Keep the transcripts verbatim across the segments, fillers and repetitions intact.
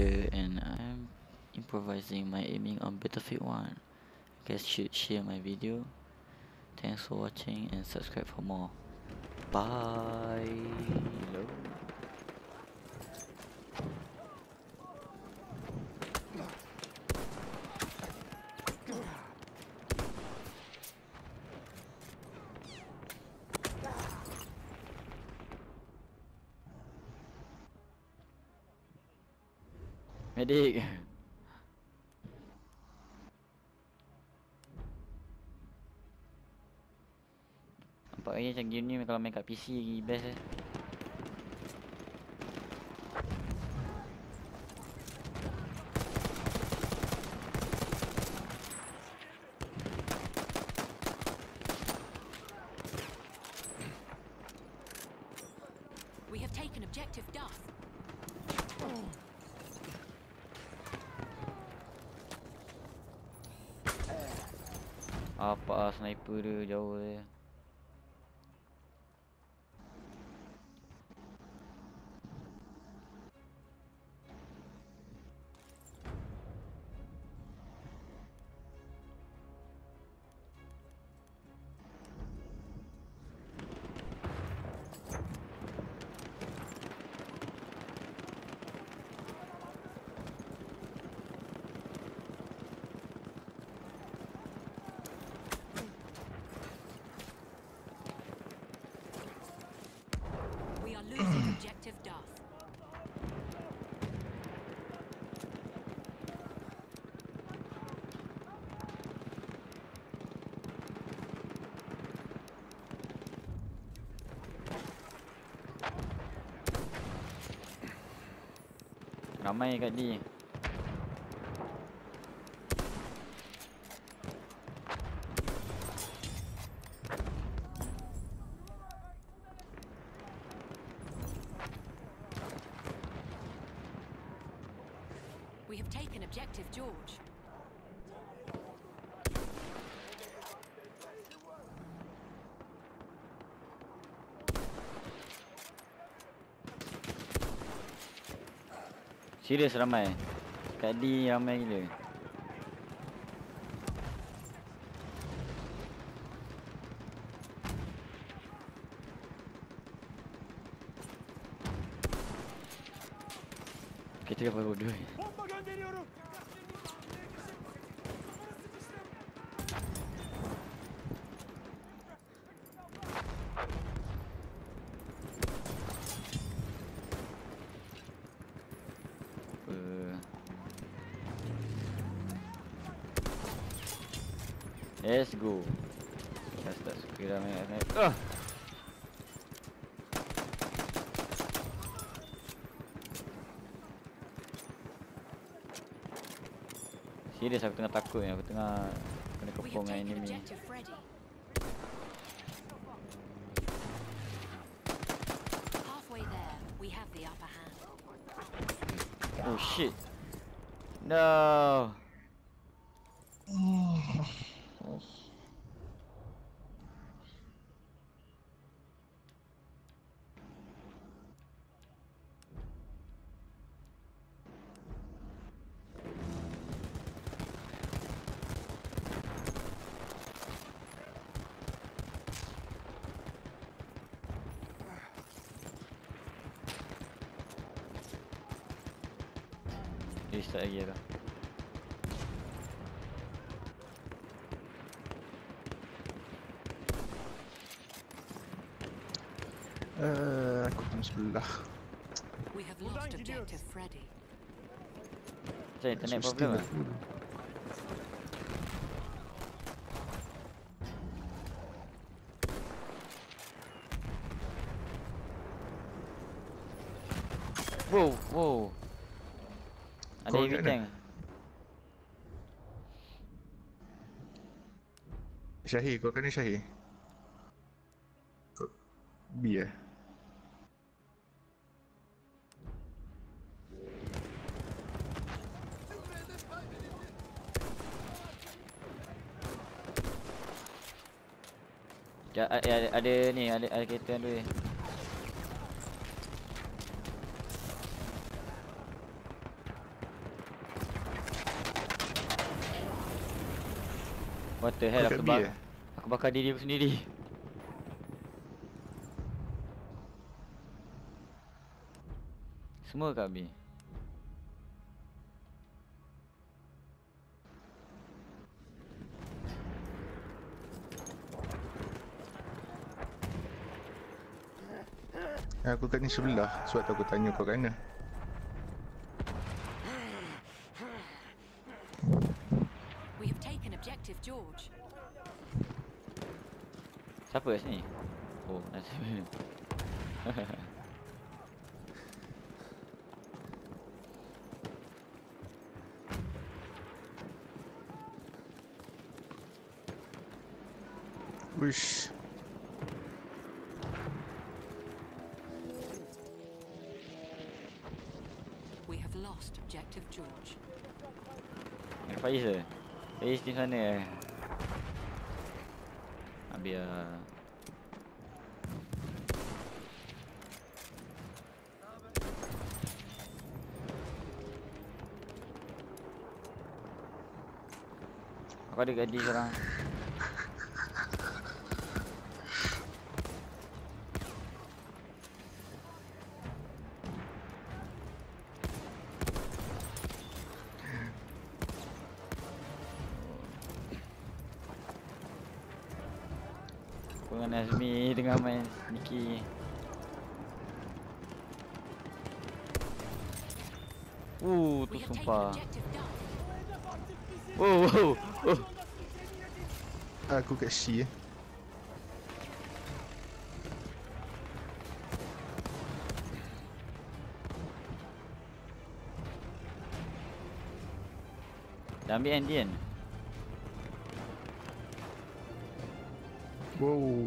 here and I'm improvising my aiming on Battlefield one. You guys should share my video. Thanks for watching and subscribe for more. Bye. Hello. Medic. Nampaknya macam game ni kalau main kat P C lagi best eh. We have taken objective Duff. Apa sniper dia jauh dia. We are losing objective Duff. Ramai kat ni. We have taken objective George. Serius ramai. Kat D ramai gila. Kita dapat bodoh. Bomba gönderiyorum. Let's go. Saya tak suka dah main naik. Ah. Serius aku tengah takut ni, aku tengah kena kepung dengan enemy. Halfway there, we have the upper hand. Oh shit. No. Dia start lagi dah. Uh, aku pun sebelah. We have lost objective Freddy. Macam internet problem lah. Wow, wow. Ada heavy tank. Syahir, kau kena Syahir. Kau B eh? Ya, ada, ada ni, ada ada kereta dulu ni. What the hell, Kau kat aku B bakar eh? Aku bakar diri aku sendiri. Semua kat B. Aku kat ni sebelah. Sebab tu aku tanya kau kat mana. We have taken objective George. Siapa kat sini? Oh, nasib. Wish. We have lost objective George. Yang Faiz ke? Faiz di sana eh. Ah, biar. Aku ada gaji sekarang. Aku dengan Azmi tengah main sneaky. Uh, tu We have taken sumpah. objective Duff. Wow, wow, oh. Aku kat C eh. Dah ambil Andean. Wow.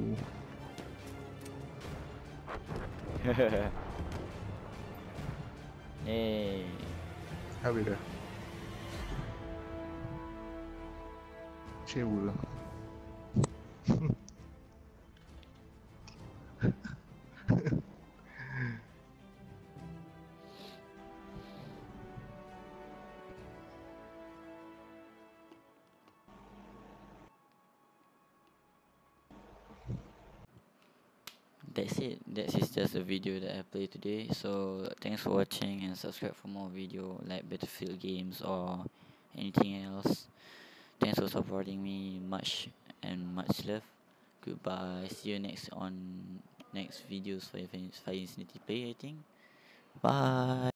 Hey. Habis dah. Cewa. That's it. That is just a video that I played today. So thanks for watching and subscribe for more video like Battlefield games or anything else. Thanks for supporting me. Much and much love. Goodbye. See you next on next videos for Infinity Play, I think. Bye.